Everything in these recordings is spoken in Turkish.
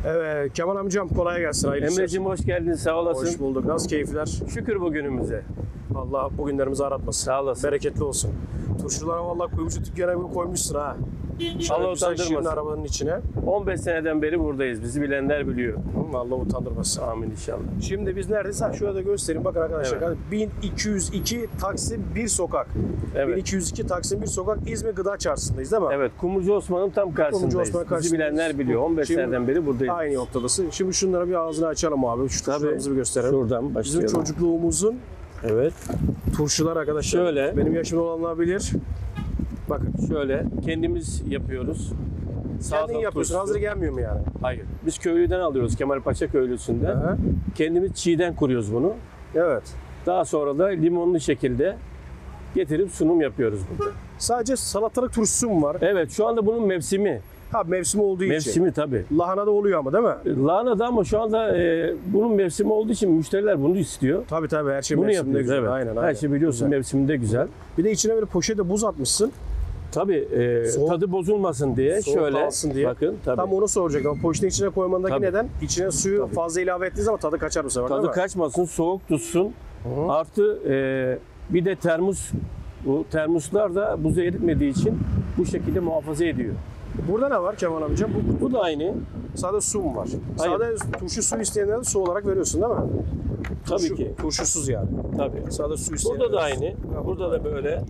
Evet, Kemal amcam kolay gelsin. Hayırlı işler. Emre'cim hoş geldin, sağ olasın. Hoş bulduk. Nasıl keyifler? Şükür bugünümüze. Allah bugünlerimizi aratmasın. Sağ olasın. Bereketli olsun. Turşulara vallahi kuyumcu dükkana bir koymuşsun ha. Şöyle Allah güzel utandırmasın. şirin arabanın içine. 15 seneden beri buradayız. Bizi bilenler biliyor. Allah utandırmasın. Amin inşallah. Şimdi biz neredeyiz? Ha, şurada göstereyim. Bakın arkadaşlar. Evet. 1202 Taksim 1 sokak. Evet. 1202 Taksim 1 sokak İzmir Gıda Çarşısı'ndayız değil mi? Evet, Kumrucu Osman'ın tam karşısındayız. Kumrucu Osman Bizi karşısındayız. bilenler biliyor. 15 Şimdi seneden beri buradayız. Aynı noktadasın. Şimdi şunlara bir ağzını açalım abi. Şu turşularımızı bir gösterelim. Şuradan Bizim başlayalım. çocukluğumuzun Evet. turşular arkadaşlar. Şöyle. Benim yaşımda olanlar bilir. Bakın. Şöyle kendimiz yapıyoruz. Kendin yapıyorsun. Hazır gelmiyor mu yani? Hayır. Biz köylüden alıyoruz. Kemalpaşa köylüsünden. Aha. Kendimiz çiğden kuruyoruz bunu. Evet. Daha sonra da limonlu şekilde getirip sunum yapıyoruz burada. Sadece salatalık turşusu mu var? Evet, şu anda bunun mevsimi. Ha, mevsimi olduğu için. Mevsimi tabii. Lahana da oluyor ama değil mi? Lahanada ama şu anda bunun mevsimi olduğu için müşteriler bunu istiyor. Tabii her şey Bunu mevsiminde yapıyoruz. güzel. Evet. Aynen. Her şey biliyorsun Güzel. mevsiminde güzel. Bir de içine böyle poşete buz atmışsın. Tabii Soğuk- tadı bozulmasın diye soğuk şöyle kalsın diye. bakın tabii. Tam onu soracaktım. Ama poşetin içine koymandaki Tabii. neden? İçine suyu Tabii. fazla ilave ettiğiniz zaman tadı kaçar bu sefer değil Tadı mi? kaçmasın, soğuk tutsun. Hı. Artı bir de termos, bu termoslar da buzu eritmediği için bu şekilde muhafaza ediyor. Burada ne var Kemal amca? Bu da aynı. Sade su mu var? Hayır. Sade turşu su isteyenlere su olarak veriyorsun değil mi? Tabii ki. Turşusuz yani. Tabii. Sade su isteyenlere. Burada da aynı. Burada da böyle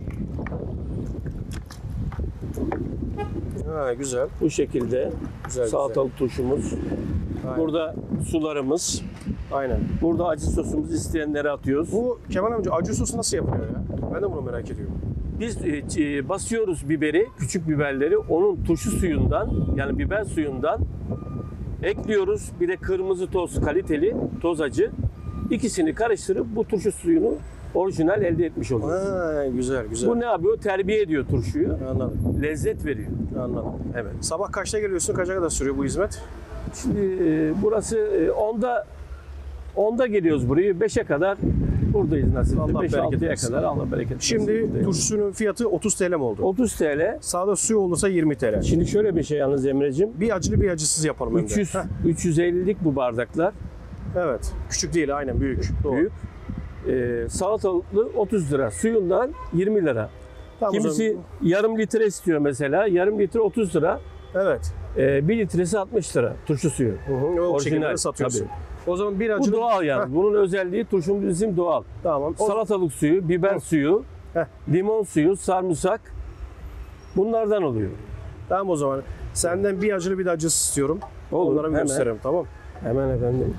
Ha, güzel. bu şekilde Güzel. salatalık turşumuz. Aynen. Burada sularımız. Aynen. Burada acı sosumuzu isteyenlere atıyoruz. Bu Kemal amca acı sosu nasıl yapılıyor ya? Ben de bunu merak ediyorum. Biz basıyoruz biberi, küçük biberleri onun turşu suyundan yani biber suyundan ekliyoruz. Bir de kırmızı toz kaliteli toz acı. İkisini karıştırıp bu turşu suyunu orijinal elde etmiş oluyoruz. Ha, güzel. Bu ne yapıyor? Terbiye ediyor turşuyu. Anladım. Lezzet veriyor. Anladım. Evet. Sabah kaçta geliyorsun? Kaça kadar sürüyor bu hizmet? Şimdi burası 10'da geliyoruz burayı. 5'e kadar buradayız nasipse. Allah bereket 5-6'ya versin. kadar Allah bereket versin. Şimdi Buradayız. turşusunun fiyatı 30 TL mi oldu? 30 TL. Sade suyu olursa 20 TL. Şimdi şöyle bir şey yalnız Emre'cim. Bir acılı bir acısız yapalım hem de. 300 Heh, 350'lik bu bardaklar. evet. Küçük değil aynen büyük. Doğru. Büyük. Salatalıklı 30 lira. Suyundan 20 lira. Tamam, o Kimisi zaman- yarım litre istiyor mesela. Yarım litre 30 lira. Evet. 1 litresi 60 lira turşu suyu. O Orijinal, şekilde satıyorsun. O zaman bir Bu acılı... doğal yani. Heh, Bunun özelliği turşumuz bizim doğal. tamam. Salatalık suyu, biber suyu, Heh. limon suyu, sarımsak bunlardan oluyor. Tamam o zaman. Senden bir acılı bir de acısız istiyorum. Olur, Onlara bir hemen. gösterelim tamam. Hemen efendim.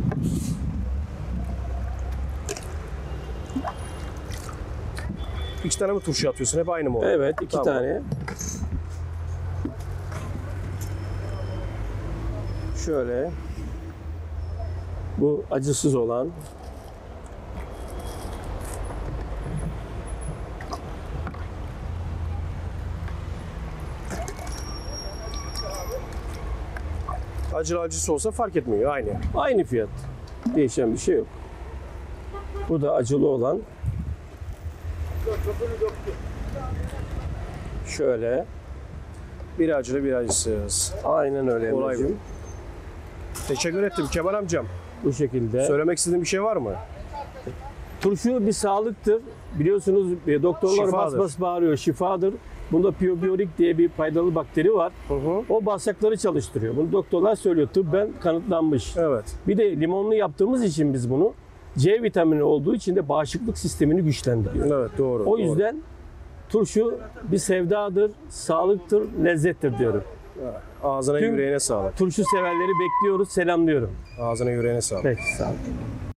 İki tane mi turşu atıyorsun? Hep aynı mı oluyor? Evet, 2 Tamam. tane. Şöyle. Bu acısız olan. Acılı acısı olsa fark etmiyor aynı. Aynı fiyat. Değişen bir şey yok. Bu da acılı olan. Şöyle. Bir acılı bir acısız. Aynen öyle. Kolay Emre'cim. Teşekkür ettim Kemal amcam. Bu şekilde. Söylemek istediğin bir şey var mı? Turşu bir sağlıktır. Biliyorsunuz doktorlar bas Şifadır. bas bağırıyor. Şifadır. Bunda piyobiyorik diye bir faydalı bakteri var. Hı hı. O bağırsakları çalıştırıyor. Bunu doktorlar söylüyor. Tıbben kanıtlanmış. Evet. Bir de limonlu yaptığımız için biz bunu C vitamini olduğu için de bağışıklık sistemini güçlendiriyor. Evet doğru. O yüzden turşu bir sevdadır, sağlıktır, lezzettir diyorum. doğru. Ağzına Tüm- yüreğine sağlık. Turşu severleri bekliyoruz, selamlıyorum. Ağzına yüreğine sağlık. Peki, sağ olun.